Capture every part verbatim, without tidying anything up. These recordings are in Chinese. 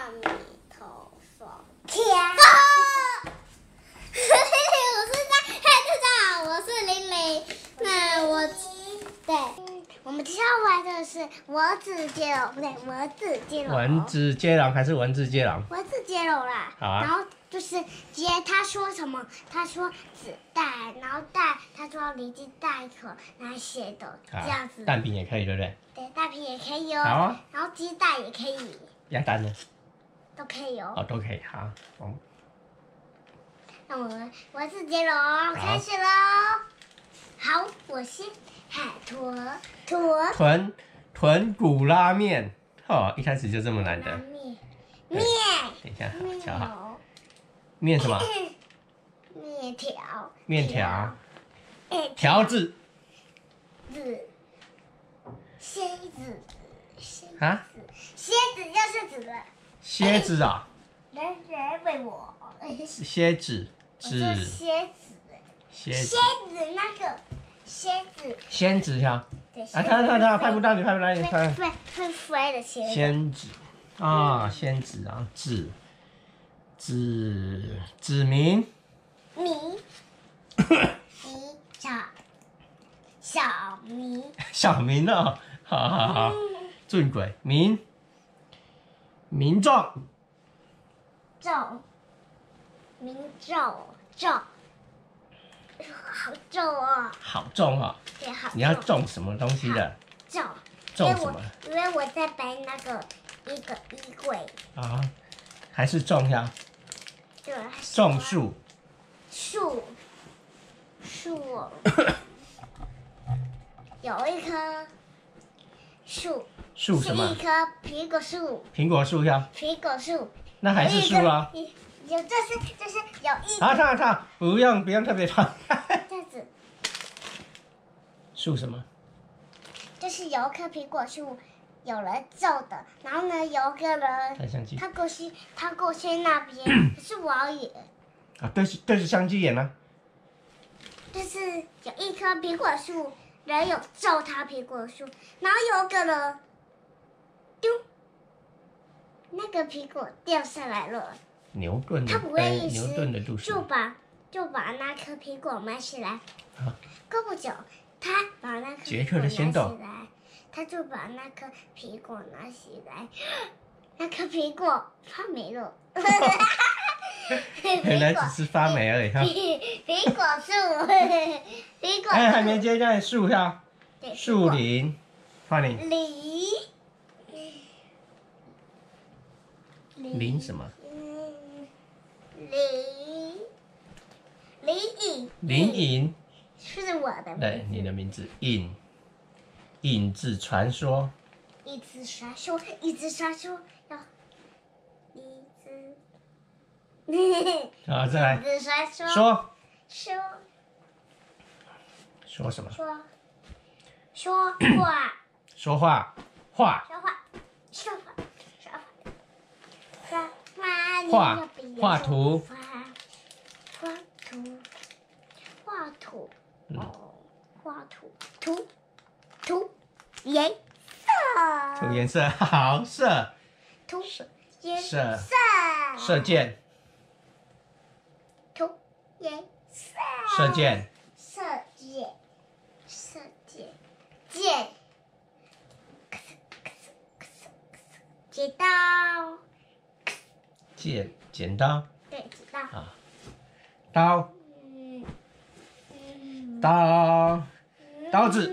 米头风天。我是在，嘿，大家好，我是玲玲。那我，对，我们接下来玩的是文字接龙，不对，文字接龙。 文字接龙还是文字接龙？ 文字接龙啦。 好啊。 然后就是接他说什么，他说纸袋，然后袋他说离经袋口来写的，这样子。 蛋饼也可以，对不对？ 对，蛋饼也可以哦。 好啊。 然后鸡蛋也可以。 鸭蛋呢？ 都可以哦。 哦，都可以。好，嗯。 那我们文字接龙开始喽。好，我先海豚豚豚豚骨拉面，哦，一开始就这么难的。 面面。 等一下，瞧好。面什么？ 面条。 面条。条子。 子。蝎子。 啊？ 蝎子就是子。 蝎子啊。 人人为我。 蝎子。 子。蝎子。 蝎子。 蝎子那个。蝎子。 仙子呀。啊，他他他拍不到你，拍不到你，拍。 会会飞的蝎子。 仙子。啊，仙子啊，子。子子民。 米。米小。小民。 小民哦，好好好，正轨民。民众。 重。民众重。好重哦。 好重哦。 对，好重。 你要种什么东西的？ 重。 种什么？ 因为我在摆那个一个衣柜。 啊，还是种呀？ 对。 种树。 树。树。有一棵树。 树什么？ 是一棵苹果树。 苹果树呀。 苹果树。 那还是树啊。 有，这是就是有一。 好，唱唱，不用不用特别唱。 这样子。 树什么？ 就是有一棵苹果树，有人种的，然后呢，有个人他过去，他过去那边，可是我要演。 啊，对是对是相机演啊。 就是有一棵苹果树，人有种它苹果树，然后有个人丢，那个苹果掉下来了。 牛顿的， 他不会意牛顿的故事。 就把就把那颗苹果买起来。 啊。 过不久，他把那颗杰克的先斗， 他就把那颗苹果拿起来，那颗苹果发霉了。 原来只是发霉而已哈。 苹果树，苹果。 哎，还没接在树上。树林，换你。 林。 林什么？ 林。林颖。 林颖。 是我的名字。 对，你的名字影。影子传说。 影子传说，影子传说要。影子。 好，再来。 影子传说。 说。 说。 说什么？ 说。说话。 说话。画。 说话。说话。说话。说话。 画。画图。 画图。画图。哦。画图。图。图。颜色。 涂颜色。好色。 涂颜色。 色。 射箭。 涂颜色。 射箭。 射箭。射箭。箭。剪刀。 剪剪刀。 对，剪刀。 啊。刀。 嗯嗯。 刀。刀子。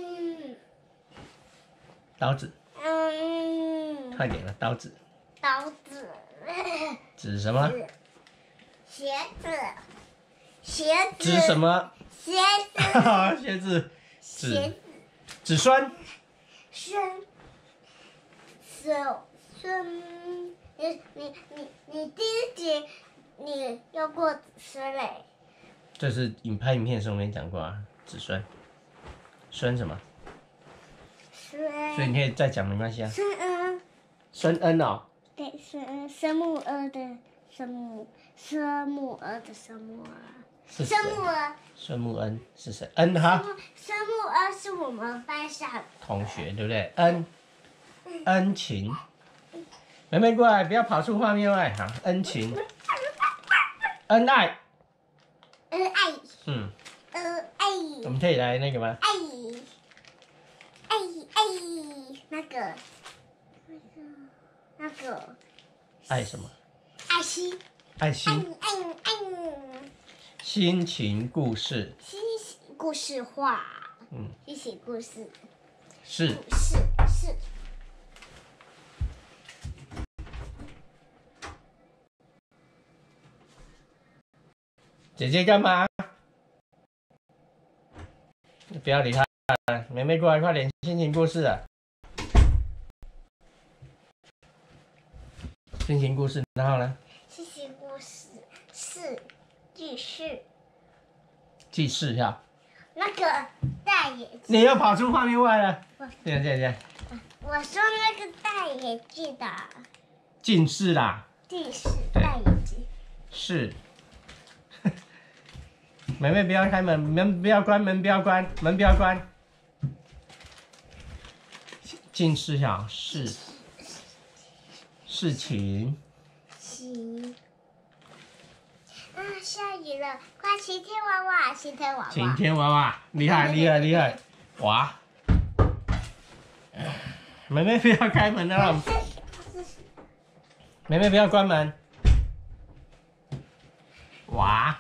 刀子。 嗯。 快点了，刀子。 刀子。 指什么？ 鞋子。鞋子。 指什么？ 鞋子。 鞋子。 鞋子。 子孙。 孙。孙孙。你你你你第一集你用过子孙嘞？ 这是影拍影片的时候没讲过啊，子孙。孙什么？ 孙。 所以你可以再讲没关系啊。 孙恩。 孙恩哦。 对，孙恩，孙木儿的孙木，孙木儿的孙木儿。孙木儿。 孙木恩是谁？恩哈。 孙木儿是我们班上同学，对不对？恩。恩情。 妹妹过来，不要跑出画面外。好，恩情，恩爱， 恩爱， 嗯， 恩爱， 我们可以来那个吗？ 爱，爱爱，那个，那个， 爱什么？ 爱心， 爱心。 爱爱爱， 心情故事。 新故事画， 嗯， 新写故事， 是。 是是。 姐姐干嘛？不要理她，妹妹过来，快点，心情故事啊！心情故事，然后呢？ 新写故事是记事， 记事呀。 那个戴眼镜。 你又跑出画面外了。这样这样这样。 我说那个戴眼镜的。 近视啦。 近视戴眼镜。 是。妹妹不要开门，门不要关，门不要关，门不要关。近视呀，事事情。 晴。啊，下雨了，快晴天娃娃，晴天娃娃。 晴天娃娃，厉害厉害厉害！哇！妹妹不要开门了，妹妹不要关门。哇！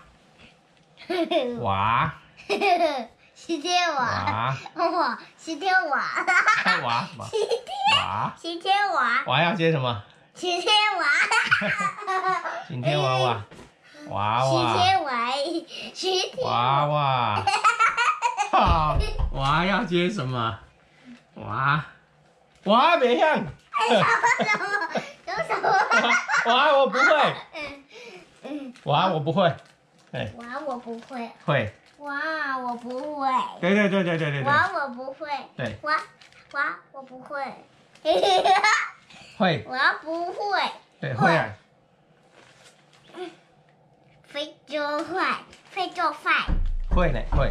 娃， 晴天娃，哇，晴天娃， 娃什么？娃， 晴天娃， 娃要接什么？ 晴天娃， 晴天娃娃，娃晴娃， 天娃，晴天娃娃，好，娃要接什么？娃，娃别像， 什么？有什么？ 娃我不会， 嗯嗯， 娃我不会，哎， 娃我不会， 会， 娃我不会， 对对对对对对对， 娃我不会， 对， 娃娃我不会， 会， 娃不会， 对会啊， 会做饭，会做饭， 会呢会，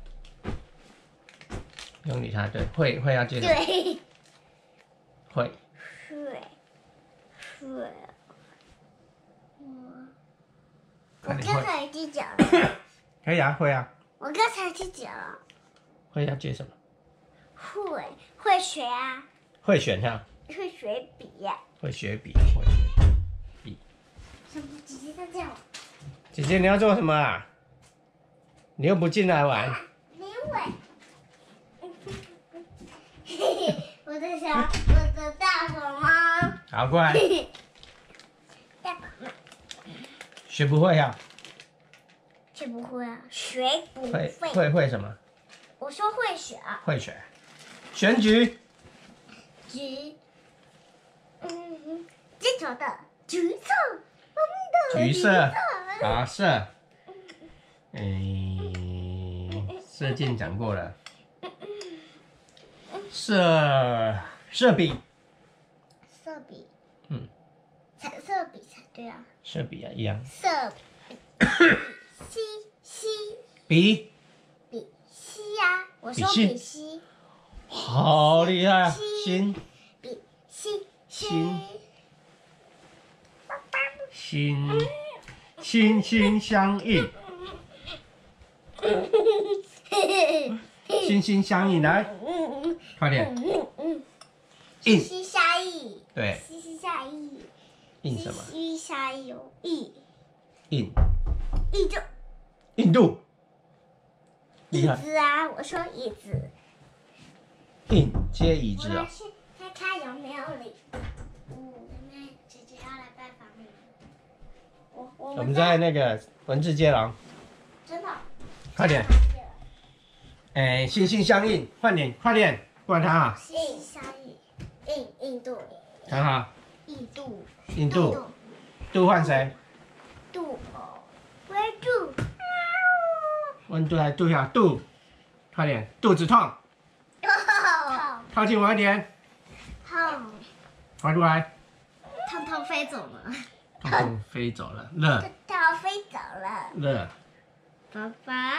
不用理他，对，会会要接什么？ 对， 会， 睡睡，我我快点会， 刚才已经讲了， 可以啊，会啊， 我刚才已经讲了， 会要接什么？ 会会学啊， 会选项， 会学笔呀， 会学笔，会学笔。 什么姐姐在叫我？ 姐姐你要做什么啊？你又不进来玩。 林伟，我在想我的大宝妈。 好，过来。 大宝妈。 学不会啊？ 学不会啊？学不会会？ 会会什么？ 我说会学啊。 会选。选举。 橘。嗯，金球的橘色，我们的橘色。好色。嗯，射箭讲过了。射射笔。 色笔。 嗯。 彩色笔才对啊。 射笔啊，一样。 色笔。吸吸。 笔。 笔吸呀，我说笔笔吸。 好厉害啊！心。 笔吸心。心。心心相印。心心相印，来，快点。印。 西下意。 对。 西西下意。 印什么？ 西下意有意。 印。 印就。 印度。 椅厉害。 子啊，我说椅子。 印接椅子啊。 我去看看有没有礼物。嗯，妹妹姐姐要来拜访你。我我我们在那个文字接龙。 真的。 快点。哎，心心相印，快点，快点，过来看啊。 印下意。印印度。 看好。 印度。 印度。度换谁？ 度。温度。 温度还度下度，快点，肚子痛， 痛。 靠近我一点， 痛。 快过来。 痛痛飞走了。 痛痛飞走了，热痛飞走了。 热爸爸。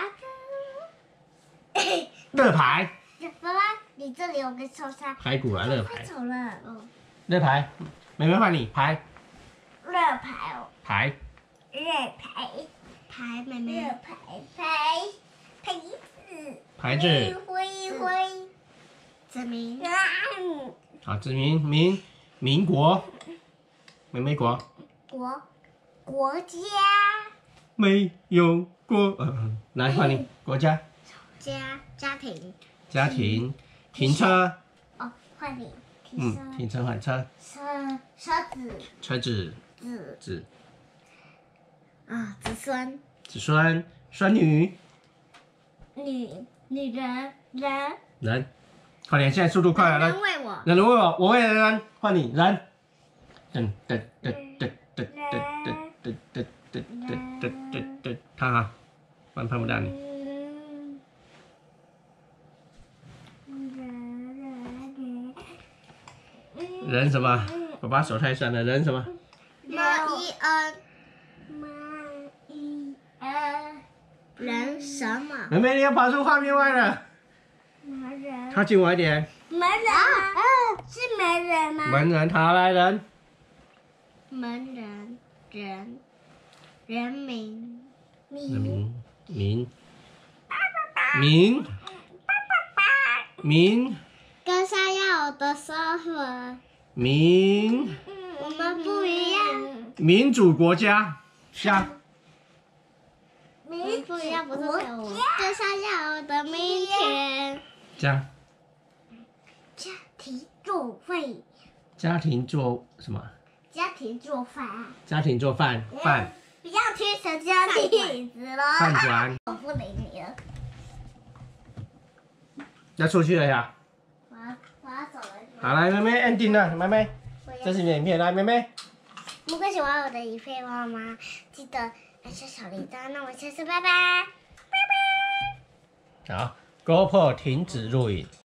热排。 爸爸，你这里有个受伤。 排骨啊，热排飞，走了。哦。 热排， 妹妹换你排热牌哦， 排热牌牌妹妹，热牌牌牌子牌子。 灰灰子民好，子民民民国，妹妹国国国家没有国，嗯，来换你国家家家庭家庭停车， 哦，换你停嗯， 车停车换车车车子车子子子啊子孙子孙孙女女女人人人，快点，现在速度快了，来人为我人为我，我为人，换你人，噔噔噔噔噔噔噔噔噔噔噔噔噔噔，看哈，不然碰不到你。人什么？爸爸手太酸了，人什么？ 马伊恩马伊恩人什么？ 妹妹，你要跑出画面外了， 门人靠近我一点。 门人啊，是门人吗？ 门人，好来人， 门人人人民民民民民跟上要我的生活， 民我们不一样。 民主国家下民不一样，不是我。跟上要我的明天。 加家庭做饭， 家庭做什么？ 家庭做饭， 家庭做饭饭不要听成家庭子了。 饭团我不理你了， 要出去了呀。 我要我要走了。 好，来妹妹 ending 了，妹妹，这是你的影片，来妹妹。 如果喜欢我的影片妈妈，记得按下小铃铛。那我们下次拜拜，拜拜。 好 ，GoPro 停止录影。